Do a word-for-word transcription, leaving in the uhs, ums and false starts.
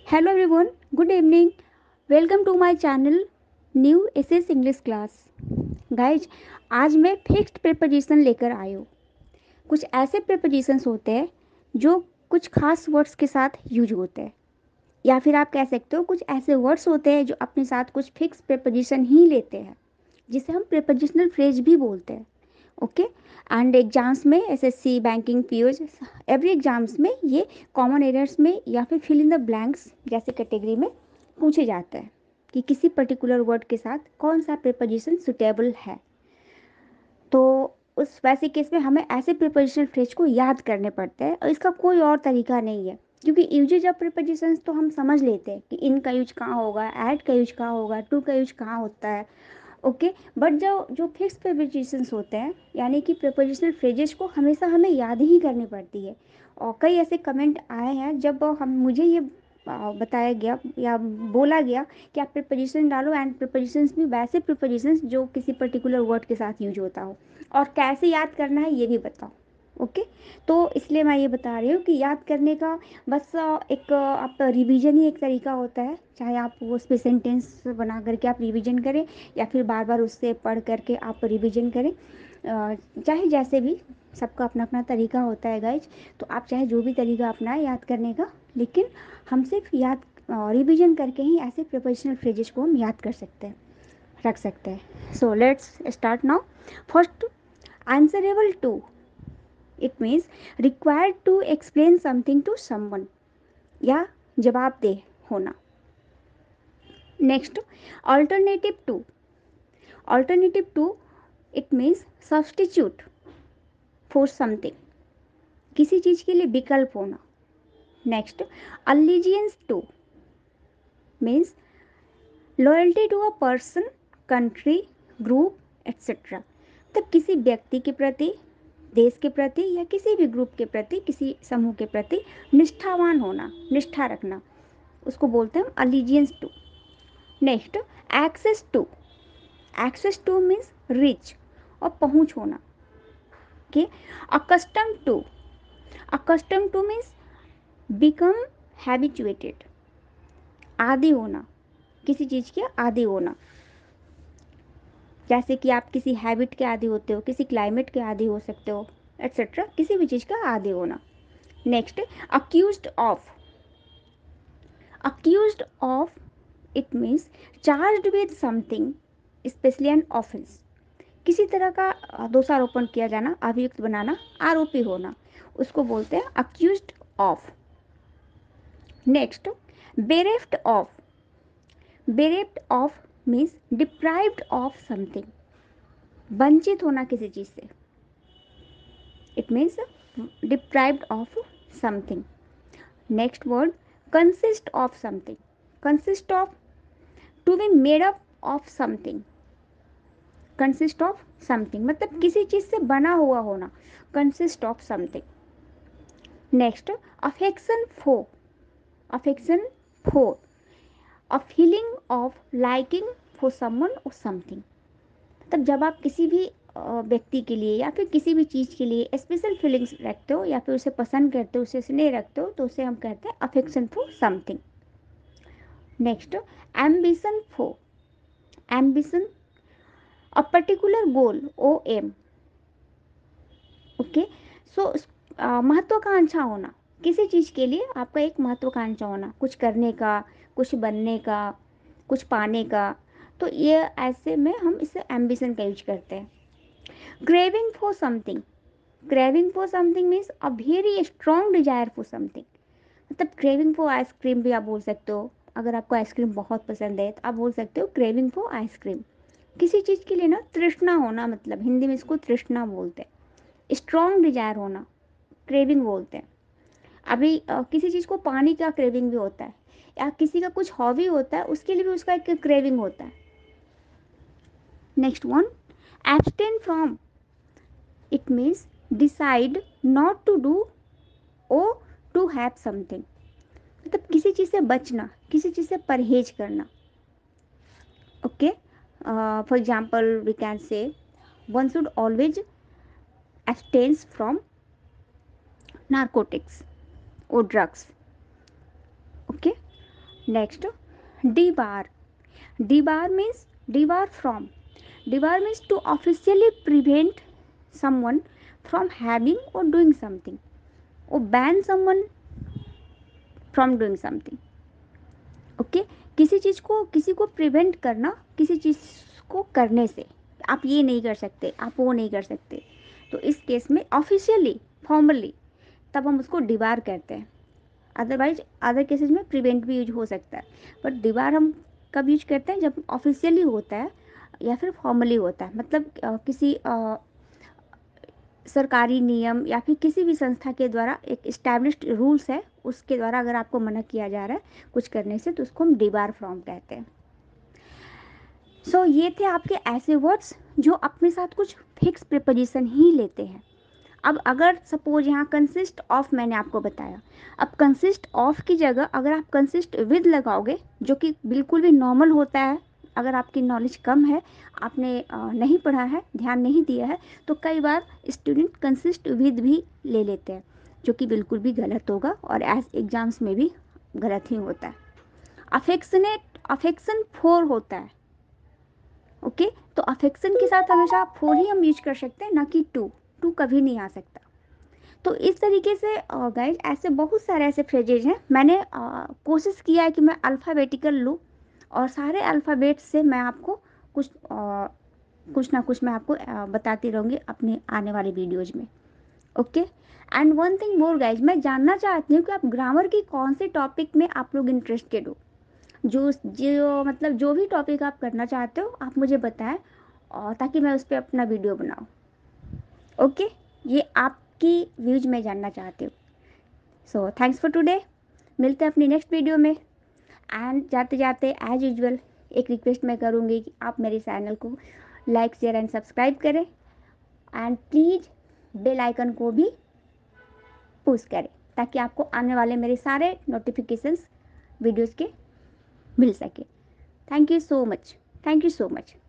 Hello everyone, good evening. Welcome to my channel new SS English class. Guys, आज मैं fixed preposition लेकर आई हूँ। कुछ ऐसे प्रीपोजिशंस होते हैं जो कुछ खास वर्ड्स के साथ यूज होते हैं, या फिर आप कह सकते हो कुछ ऐसे वर्ड्स होते हैं जो अपने साथ कुछ फिक्स प्रीपोजिशन ही लेते हैं, जिसे हम प्रीपोजिशनल फ्रेज भी बोलते हैं। ओके। एंड एग्जाम्स में SSC, banking, POs, every exams में ये कॉमन एरर्स में या फिर फिल इन द ब्लैंक्स जैसे कैटेगरी में पूछे जाते हैं कि किसी पर्टिकुलर वर्ड के साथ कौन सा प्रीपोजिशन सुटेबल है। तो उस वैसे केस में हमें ऐसे प्रीपोजिशनल फ्रेज को याद करने पड़ते हैं और इसका कोई और तरीका नहीं है, क्योंकि यूजेज ऑफ प्रीपोजिशंस तो हम समझ लेते हैं कि इन का यूज कहाँ होगा, एट का यूज कहाँ होगा, टू का यूज कहाँ होता है। ओके। बट जो जो फिक्स प्रीपोजिशंस होते हैं, यानी कि प्रीपोजिशनल फ्रेजेस को हमेशा हमें याद ही करनी पड़ती है। और कई ऐसे कमेंट आए हैं जब हम मुझे ये आ, बताया गया या बोला गया कि आप प्रीपोजिशन डालो, एंड प्रीपोजिशंस भी वैसे प्रीपोजिशंस जो किसी पर्टिकुलर वर्ड के साथ यूज होता हो, और कैसे याद करना है ये भी बताओ। ओके। तो इसलिए मैं ये बता रही हूँ कि याद करने का बस अ, एक अ, आप रिवीजन ही एक तरीका होता है। चाहे आप वो उस पे सेंटेंस बना करके आप रिवीजन करें, या फिर बार बार उससे पढ़ करके आप रिवीजन करें। अ, चाहे जैसे भी, सबका अपना अपना तरीका होता है गाइज। तो आप चाहे जो भी तरीका अपनाएं याद करने का, लेकिन हम सिर्फ याद रिवीजन करके ही ऐसे प्रोफेशनल फ्रेजेस को हम याद कर सकते हैं, रख सकते हैं। So let's start now. First, answerable to, it means required to explain something to someone, या जवाब दे होना। Next, alternative to. Alternative to, it means substitute for something, किसी चीज के लिए विकल्प होना। Next, allegiance to means loyalty to a person, country, group, etcetera. मतलब किसी व्यक्ति के प्रति, देश के प्रति, या किसी भी ग्रुप के प्रति, किसी समूह के प्रति निष्ठावान होना, निष्ठा रखना, उसको बोलते हैं हम allegiance to. Next, access to. Access to means reach, और पहुंच होना। Okay. Accustomed to. Accustomed to means become habituated, आदि होना, किसी चीज़ के आदि होना। जैसे कि आप किसी हैबिट के आदि होते हो, किसी क्लाइमेट के आदि हो सकते हो, एट्सेट्रा, किसी भी चीज़ का आदि होना। Next, accused of. Accused of, it means charged with something, specially an offence, किसी तरह का अ, दोषारोपण किया जाना, अभियुक्त बनाना, आरोपी होना, उसको बोलते हैं accused of. Next, bereft of. Bereft of means deprived of something, वंचित होना किसी चीज़ से, it means deprived of something. Next word, consist of something. Consist of, to be made up of something. Consist of something मतलब किसी चीज़ से बना हुआ होना, consist of something. Next, affection for. Affection for, a feeling of liking for someone और something. मतलब जब आप किसी भी अ, व्यक्ति के लिए या फिर किसी भी चीज़ के लिए स्पेशल फीलिंग्स रखते हो, या फिर उसे पसंद करते हो, उसे स्नेह रखते हो, तो उसे हम कहते हैं affection for something. Next, ambition for. Ambition, a particular goal, or aim. Okay. So महत्वाकांक्षा होना, किसी चीज़ के लिए आपका एक महत्वाकांक्षा होना, कुछ करने का, कुछ बनने का, कुछ पाने का। तो ये ऐसे में हम इसे एम्बिशन का यूज करते हैं। Craving for something. Craving for something means a very strong desire for something. मतलब क्रेविंग फॉर आइसक्रीम भी आप बोल सकते हो। अगर आपको आइसक्रीम बहुत पसंद है तो आप बोल सकते हो क्रेविंग फॉर आइसक्रीम। किसी चीज़ के लिए ना तृष्णा होना, मतलब हिंदी में इसको तृष्णा बोलते हैं। स्ट्रॉन्ग डिजायर होना, क्रेविंग बोलते हैं। अभी अ, किसी चीज़ को पानी का क्रेविंग भी होता है, या किसी का कुछ हॉबी होता है, उसके लिए भी उसका एक क्रेविंग होता है। Next one, abstain from. It means decide not to do or to have something. मतलब किसी चीज़ से बचना, किसी चीज़ से परहेज करना। Okay. For example we can say one should always abstains from narcotics और drugs. Okay. Next, debar. Debar means debar from. Debar means to officially prevent someone from having or doing something, or ban someone from doing something. Okay okay? किसी चीज़ को किसी को prevent करना किसी चीज़ को करने से, आप ये नहीं कर सकते, आप वो नहीं कर सकते, तो इस केस में ऑफिशियली फॉर्मली तब हम उसको डिबार कहते हैं। अदरवाइज अदर केसेस में प्रिवेंट भी यूज हो सकता है, बट डिबार हम कब यूज करते हैं, जब ऑफिशियली होता है या फिर फॉर्मली होता है, मतलब अ, किसी अ, सरकारी नियम या फिर किसी भी संस्था के द्वारा एक इस्टेब्लिश्ड रूल्स है, उसके द्वारा अगर आपको मना किया जा रहा है कुछ करने से, तो उसको हम डिबार फ्रॉम कहते हैं। सो so, ये थे आपके ऐसे वर्ड्स जो अपने साथ कुछ फिक्स प्रिपोजिशन ही लेते हैं। अब अगर सपोज यहाँ कंसिस्ट ऑफ मैंने आपको बताया, अब कंसिस्ट ऑफ की जगह अगर आप कंसिस्ट विद लगाओगे, जो कि बिल्कुल भी नॉर्मल होता है, अगर आपकी नॉलेज कम है, आपने अ, नहीं पढ़ा है, ध्यान नहीं दिया है, तो कई बार स्टूडेंट कंसिस्ट विद भी ले लेते हैं, जो कि बिल्कुल भी गलत होगा और एज एग्जाम्स में भी गलत ही होता है। अफेक्शनेट अफेक्शन फोर होता है। Okay okay? तो अफेक्शन के साथ हमेशा फोर ही हम यूज कर सकते हैं, ना कि टू। टू कभी नहीं आ सकता। तो इस तरीके से गाइज ऐसे बहुत सारे ऐसे फ्रेजेज हैं, मैंने uh, कोशिश किया है कि मैं अल्फ़ाबेटिकल लूँ और सारे अल्फ़ाबेट से मैं आपको कुछ uh, कुछ ना कुछ मैं आपको uh, बताती रहूँगी अपने आने वाले वीडियोज में। Okay, and one thing more guys, मैं जानना चाहती हूँ कि आप ग्रामर की कौन से टॉपिक में आप लोग इंटरेस्टेड हो। जो जो मतलब जो भी टॉपिक आप करना चाहते हो आप मुझे बताएं, और ताकि मैं उस पर अपना वीडियो बनाऊँ। ओके, ये आपकी व्यूज मैं जानना चाहती हूँ। सो थैंक्स फॉर टुडे, मिलते हैं अपनी नेक्स्ट वीडियो में। एंड जाते जाते एज यूजुअल एक रिक्वेस्ट मैं करूँगी कि आप मेरे चैनल को लाइक शेयर एंड सब्सक्राइब करें, एंड प्लीज़ बेल आइकन को भी पुश करें, ताकि आपको आने वाले मेरे सारे नोटिफिकेशंस वीडियोज़ के मिल सके। Thank you so much, thank you so much.